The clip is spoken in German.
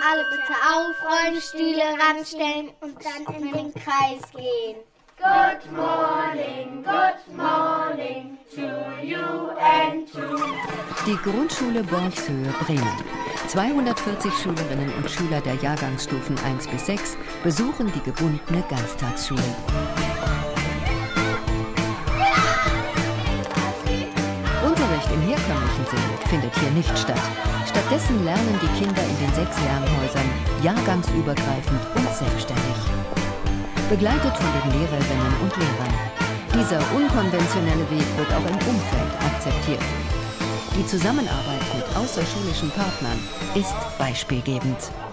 Alle bitte aufräumen, Stühle ranstellen und dann in den Kreis gehen. Good morning to you and to... Die Grundschule Borchshöhe, Bremen. 240 Schülerinnen und Schüler der Jahrgangsstufen 1 bis 6 besuchen die gebundene Ganztagsschule. Unterricht im herkömmlichen Sinne findet hier nicht statt. Stattdessen lernen die Kinder in den 6 Lernhäusern jahrgangsübergreifend und selbstständig. Begleitet von den Lehrerinnen und Lehrern. Dieser unkonventionelle Weg wird auch im Umfeld akzeptiert. Die Zusammenarbeit mit außerschulischen Partnern ist beispielgebend.